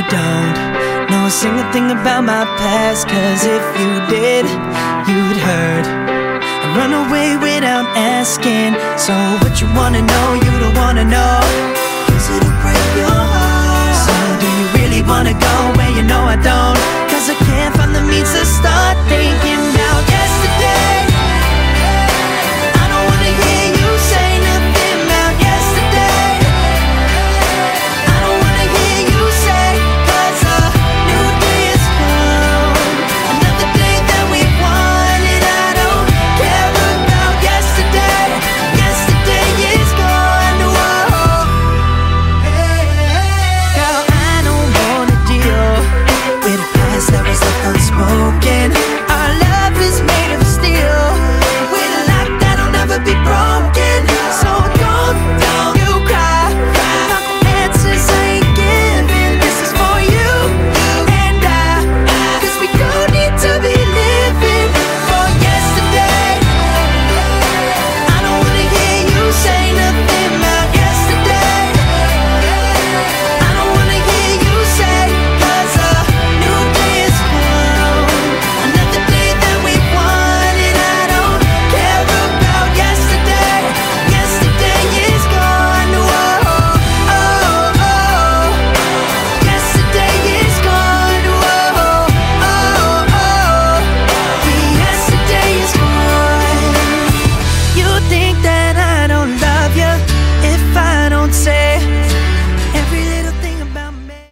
don't know a single thing about my past, 'cause if you did, you'd hurt and run away without asking. So what you wanna know, you don't wanna know. Is it to break your heart? So do you really wanna go where you know I don't? 'Cause I can't find the means to start thinking now.